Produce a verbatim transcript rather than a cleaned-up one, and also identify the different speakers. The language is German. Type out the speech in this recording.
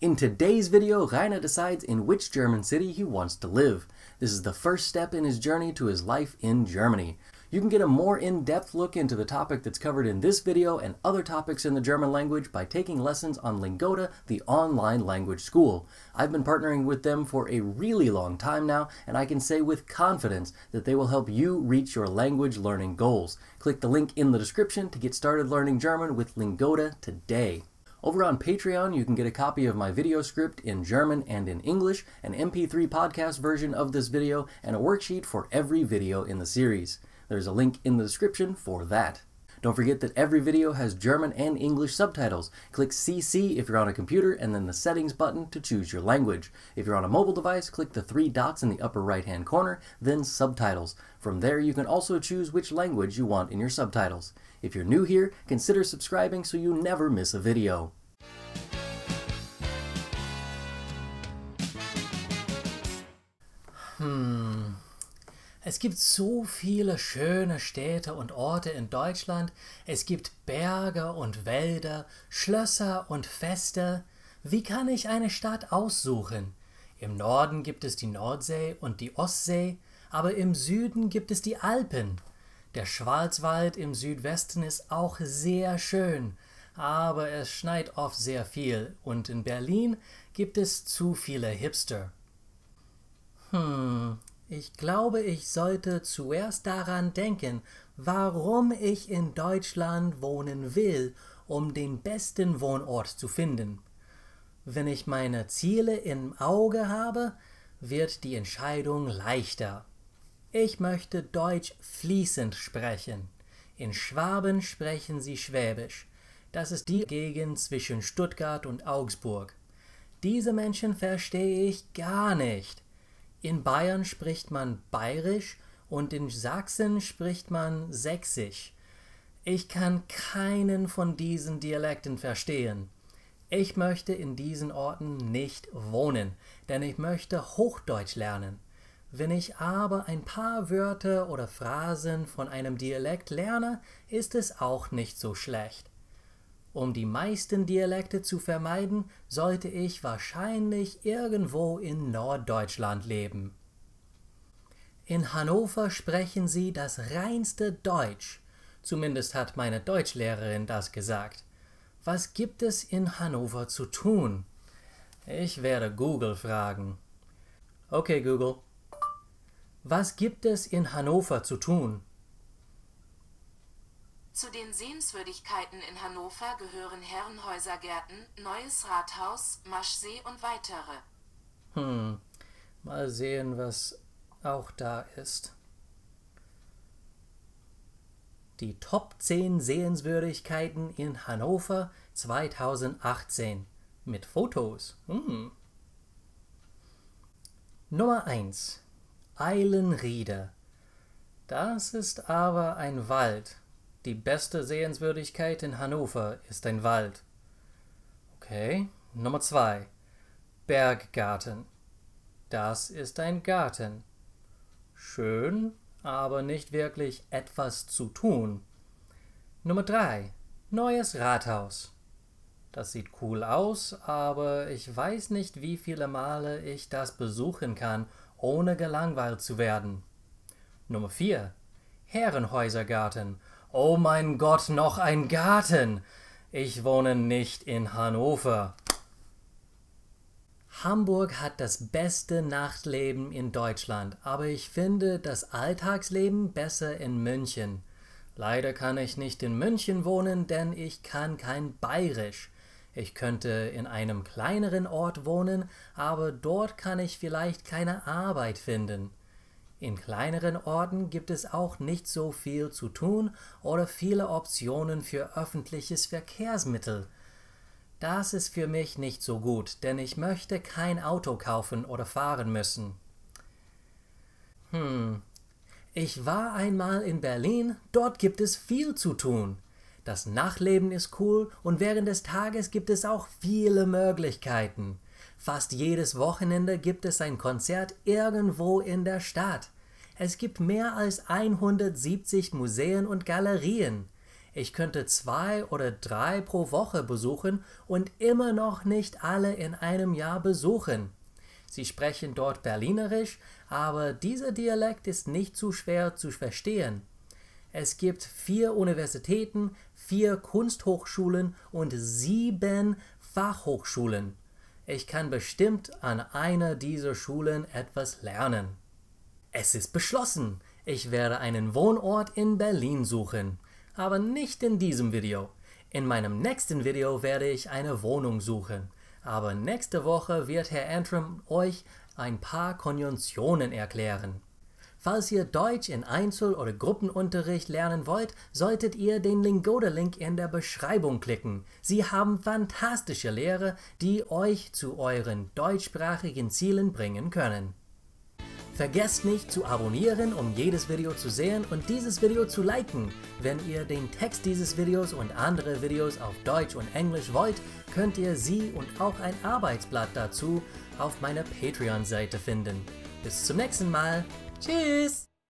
Speaker 1: In today's video, Rainer decides in which German city he wants to live. This is the first step in his journey to his life in Germany. You can get a more in-depth look into the topic that's covered in this video and other topics in the German language by taking lessons on Lingoda, the online language school. I've been partnering with them for a really long time now, and I can say with confidence that they will help you reach your language learning goals. Click the link in the description to get started learning German with Lingoda today. Over on Patreon, you can get a copy of my video script in German and in English, an M P three podcast version of this video, and a worksheet for every video in the series. There's a link in the description for that. Don't forget that every video has German and English subtitles. Click C C if you're on a computer and then the settings button to choose your language. If you're on a mobile device, click the three dots in the upper right hand corner, then subtitles. From there you can also choose which language you want in your subtitles. If you're new here, consider subscribing so you never miss a video.
Speaker 2: Hmm. Es gibt so viele schöne Städte und Orte in Deutschland. Es gibt Berge und Wälder, Schlösser und Feste. Wie kann ich eine Stadt aussuchen? Im Norden gibt es die Nordsee und die Ostsee, aber im Süden gibt es die Alpen. Der Schwarzwald im Südwesten ist auch sehr schön, aber es schneit oft sehr viel und in Berlin gibt es zu viele Hipster. Hm, ich glaube, ich sollte zuerst daran denken, warum ich in Deutschland wohnen will, um den besten Wohnort zu finden. Wenn ich meine Ziele im Auge habe, wird die Entscheidung leichter. Ich möchte Deutsch fließend sprechen. In Schwaben sprechen sie Schwäbisch. Das ist die Gegend zwischen Stuttgart und Augsburg. Diese Menschen verstehe ich gar nicht. In Bayern spricht man Bayerisch und in Sachsen spricht man Sächsisch. Ich kann keinen von diesen Dialekten verstehen. Ich möchte in diesen Orten nicht wohnen, denn ich möchte Hochdeutsch lernen. Wenn ich aber ein paar Wörter oder Phrasen von einem Dialekt lerne, ist es auch nicht so schlecht. Um die meisten Dialekte zu vermeiden, sollte ich wahrscheinlich irgendwo in Norddeutschland leben. In Hannover sprechen sie das reinste Deutsch. Zumindest hat meine Deutschlehrerin das gesagt. Was gibt es in Hannover zu tun? Ich werde Google fragen. Okay, Google. Was gibt es in Hannover zu tun?
Speaker 3: Zu den Sehenswürdigkeiten in Hannover gehören Herrenhäusergärten, Neues Rathaus, Maschsee und weitere.
Speaker 2: Hm, mal sehen, was auch da ist. Die Top zehn Sehenswürdigkeiten in Hannover zweitausendachtzehn. Mit Fotos. Hm. Nummer eins. Eilenriede. Das ist aber ein Wald. Die beste Sehenswürdigkeit in Hannover ist ein Wald. Okay. Nummer zwei. Berggarten. Das ist ein Garten. Schön, aber nicht wirklich etwas zu tun. Nummer drei. Neues Rathaus. Das sieht cool aus, aber ich weiß nicht, wie viele Male ich das besuchen kann, ohne gelangweilt zu werden. Nummer vier. Herrenhäusergarten. Oh mein Gott, noch ein Garten! Ich wohne nicht in Hannover. Hamburg hat das beste Nachtleben in Deutschland, aber ich finde das Alltagsleben besser in München. Leider kann ich nicht in München wohnen, denn ich kann kein Bayerisch. Ich könnte in einem kleineren Ort wohnen, aber dort kann ich vielleicht keine Arbeit finden. In kleineren Orten gibt es auch nicht so viel zu tun oder viele Optionen für öffentliches Verkehrsmittel. Das ist für mich nicht so gut, denn ich möchte kein Auto kaufen oder fahren müssen. Hm, ich war einmal in Berlin, dort gibt es viel zu tun. Das Nachtleben ist cool und während des Tages gibt es auch viele Möglichkeiten. Fast jedes Wochenende gibt es ein Konzert irgendwo in der Stadt. Es gibt mehr als hundertsiebzig Museen und Galerien. Ich könnte zwei oder drei pro Woche besuchen und immer noch nicht alle in einem Jahr besuchen. Sie sprechen dort Berlinerisch, aber dieser Dialekt ist nicht zu schwer zu verstehen. Es gibt vier Universitäten, vier Kunsthochschulen und sieben Fachhochschulen. Ich kann bestimmt an einer dieser Schulen etwas lernen. Es ist beschlossen. Ich werde einen Wohnort in Berlin suchen. Aber nicht in diesem Video. In meinem nächsten Video werde ich eine Wohnung suchen. Aber nächste Woche wird Herr Antrim euch ein paar Konjunktionen erklären. Falls ihr Deutsch in Einzel- oder Gruppenunterricht lernen wollt, solltet ihr den Lingoda-Link in der Beschreibung klicken. Sie haben fantastische Lehrer, die euch zu euren deutschsprachigen Zielen bringen können. Vergesst nicht zu abonnieren, um jedes Video zu sehen und dieses Video zu liken. Wenn ihr den Text dieses Videos und andere Videos auf Deutsch und Englisch wollt, könnt ihr sie und auch ein Arbeitsblatt dazu auf meiner Patreon-Seite finden. Bis zum nächsten Mal. Tschüss!